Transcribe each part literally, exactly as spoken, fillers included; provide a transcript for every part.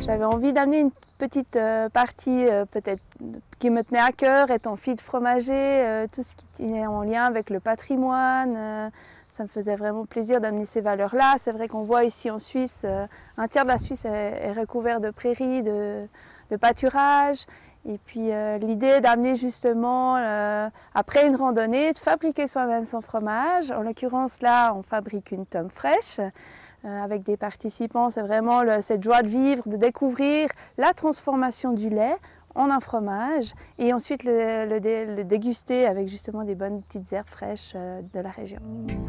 J'avais envie d'amener une petite euh, partie euh, peut-être qui me tenait à cœur, étant fille de fromager, euh, tout ce qui est en lien avec le patrimoine. Euh, ça me faisait vraiment plaisir d'amener ces valeurs-là. C'est vrai qu'on voit ici en Suisse, euh, un tiers de la Suisse est, est recouvert de prairies, de, de pâturages. Et puis euh, l'idée d'amener justement, euh, après une randonnée, de fabriquer soi-même son fromage. En l'occurrence là, on fabrique une tome fraîche. Euh, avec des participants, c'est vraiment le, cette joie de vivre, de découvrir la transformation du lait en un fromage et ensuite le, le, dé, le déguster avec justement des bonnes petites herbes fraîches euh, de la région.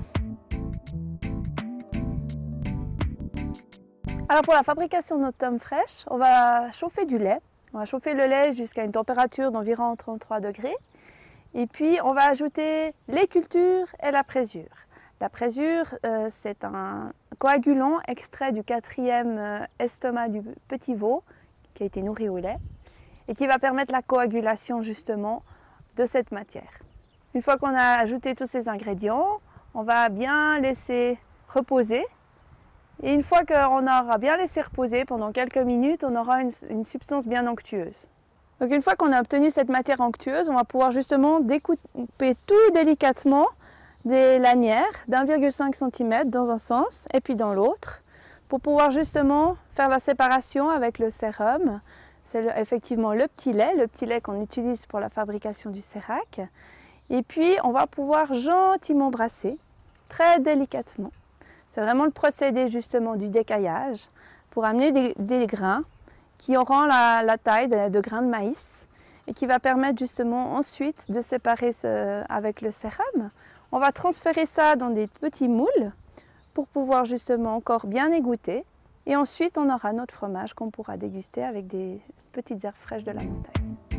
Alors pour la fabrication de notre tome fraîche, on va chauffer du lait. On va chauffer le lait jusqu'à une température d'environ trente-trois degrés. Et puis on va ajouter les cultures et la présure. La présure, euh, c'est un coagulant extrait du quatrième euh, estomac du petit veau qui a été nourri au lait et qui va permettre la coagulation justement de cette matière. Une fois qu'on a ajouté tous ces ingrédients, on va bien laisser reposer. Et une fois qu'on aura bien laissé reposer pendant quelques minutes, on aura une, une substance bien onctueuse. Donc une fois qu'on a obtenu cette matière onctueuse, on va pouvoir justement découper tout délicatement des lanières d'un virgule cinq centimètre dans un sens et puis dans l'autre pour pouvoir justement faire la séparation avec le sérum. C'est effectivement le petit lait, le petit lait qu'on utilise pour la fabrication du sérac. Et puis on va pouvoir gentiment brasser, très délicatement. C'est vraiment le procédé justement du décaillage pour amener des, des grains qui auront la, la taille de, de grains de maïs et qui va permettre justement ensuite de séparer ce, avec le sérum. On va transférer ça dans des petits moules pour pouvoir justement encore bien égoutter. Et ensuite, on aura notre fromage qu'on pourra déguster avec des petites herbes fraîches de la montagne.